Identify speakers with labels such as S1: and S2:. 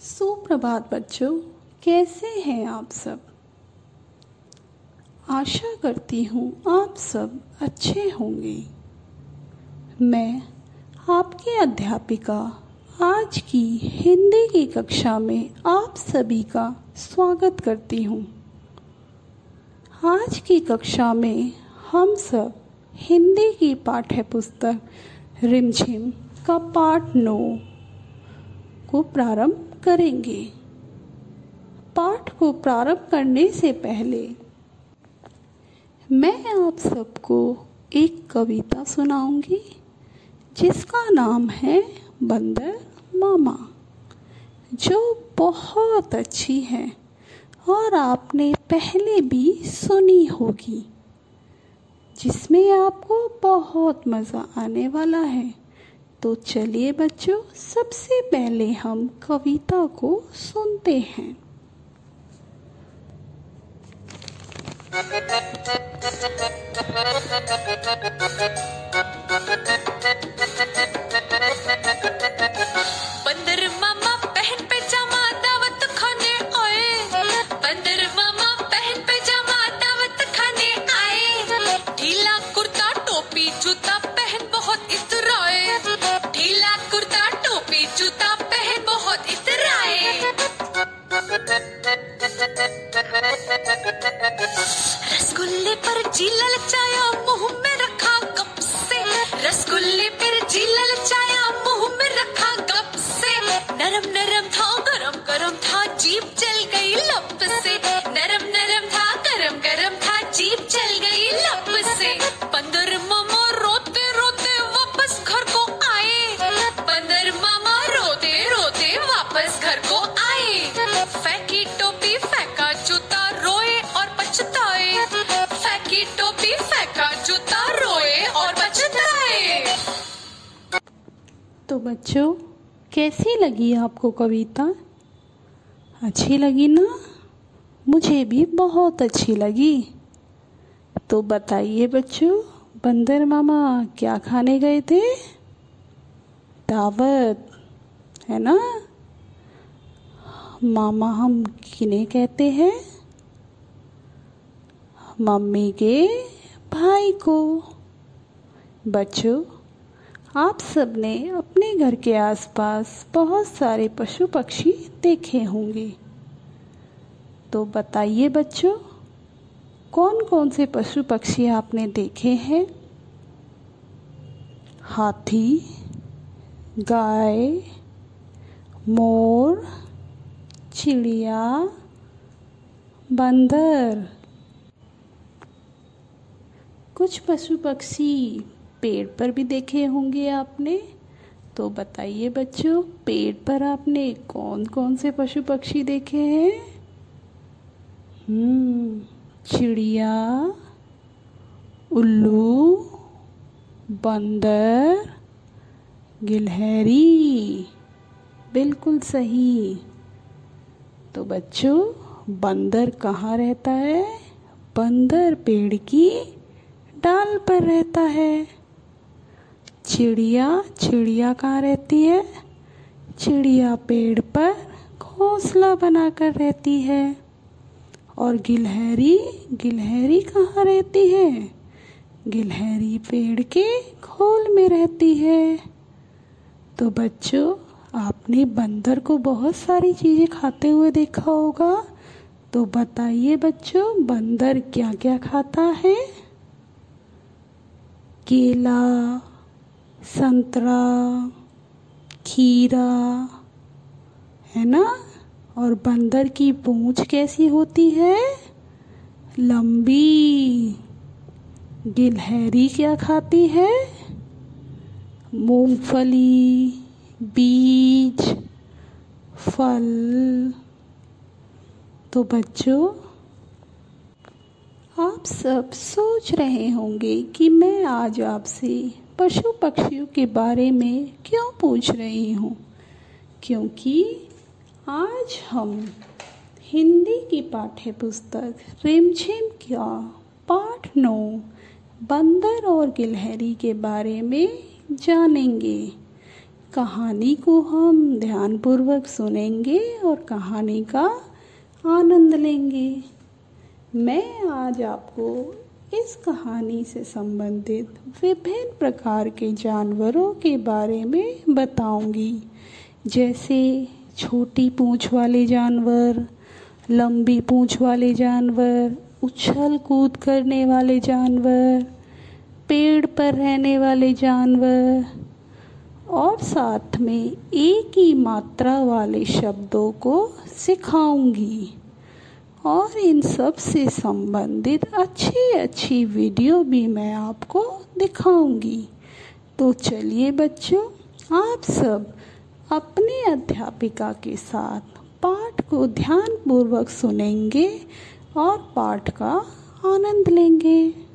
S1: सुप्रभात बच्चों, कैसे हैं आप सब। आशा करती हूँ आप सब अच्छे होंगे। मैं आपकी अध्यापिका आज की हिंदी की कक्षा में आप सभी का स्वागत करती हूँ। आज की कक्षा में हम सब हिंदी की पाठ्य पुस्तक रिमझिम का पाठ 9 को प्रारंभ करेंगे। पाठ को प्रारंभ करने से पहले मैं आप सबको एक कविता सुनाऊंगी जिसका नाम है बंदर मामा, जो बहुत अच्छी है और आपने पहले भी सुनी होगी, जिसमें आपको बहुत मज़ा आने वाला है। तो चलिए बच्चों, सबसे पहले हम कविता को सुनते हैं।
S2: बंदर मामा पहन पैजामा दावत खाने आए। बंदर मामा पहन पैजामा दावत खाने आए। ढीला कुर्ता टोपी जूता पहन बहुत इतराए। ढीला कुर्ता टोपी जूता पहन बहुत इतराए। रसगुल्ले पर जी ललचाया मुंह में रखा गप से। रसगुल्ले पर जी ललचाया मुंह में रखा गप से। नरम नरम था गरम गरम था जीभ जल गई लप से। नरम नरम था गरम गरम था जीभ जल गई लप से। बंदर मामा रोते रोते वापस घर को आए। बंदर मामा रोते रोते वापस घर को आए। फेंकी टोपी फेंका जूता रोए और पछताए। फेंकी टोपी फेंका जूता रोए और पछताए।
S1: तो बच्चों, कैसी लगी आपको कविता? अच्छी लगी ना? मुझे भी बहुत अच्छी लगी। तो बताइए बच्चों, बंदर मामा क्या खाने गए थे? दावत, है ना? मामा हम किन्हें कहते हैं? मम्मी के भाई को। बच्चों, आप सबने अपने घर के आसपास बहुत सारे पशु पक्षी देखे होंगे। तो बताइए बच्चों, कौन कौन से पशु पक्षी आपने देखे हैं? हाथी, गाय, मोर, चिड़िया, बंदर। कुछ पशु पक्षी पेड़ पर भी देखे होंगे आपने। तो बताइए बच्चों, पेड़ पर आपने कौन कौन से पशु पक्षी देखे हैं? चिड़िया, उल्लू, बंदर, गिलहरी। बिल्कुल सही। तो बच्चों, बंदर कहाँ रहता है? बंदर पेड़ की डाल पर रहता है। चिड़िया कहाँ रहती है? चिड़िया पेड़ पर घोंसला बनाकर रहती है। और गिलहरी कहाँ रहती है? गिलहरी पेड़ के खोल में रहती है। तो बच्चों, आपने बंदर को बहुत सारी चीज़ें खाते हुए देखा होगा। तो बताइए बच्चों, बंदर क्या क्या खाता है? केला, संतरा, खीरा, है ना? और बंदर की पूंछ कैसी होती है? लंबी। गिलहरी क्या खाती है? मूंगफली, बीज, फल। तो बच्चों, आप सब सोच रहे होंगे कि मैं आज आपसे पशु पक्षियों के बारे में क्यों पूछ रही हूँ, क्योंकि आज हम हिंदी की पाठ्य पुस्तक रिमझिम का पाठ 9 बंदर और गिलहरी के बारे में जानेंगे। कहानी को हम ध्यानपूर्वक सुनेंगे और कहानी का आनंद लेंगे। मैं आज आपको इस कहानी से संबंधित विभिन्न प्रकार के जानवरों के बारे में बताऊंगी, जैसे छोटी पूंछ वाले जानवर, लंबी पूंछ वाले जानवर, उछल कूद करने वाले जानवर, पेड़ पर रहने वाले जानवर और साथ में एक ही मात्रा वाले शब्दों को सिखाऊंगी और इन सब से संबंधित अच्छी वीडियो भी मैं आपको दिखाऊंगी। तो चलिए बच्चों, आप सब अपने अध्यापिका के साथ पाठ को ध्यानपूर्वक सुनेंगे और पाठ का आनंद लेंगे।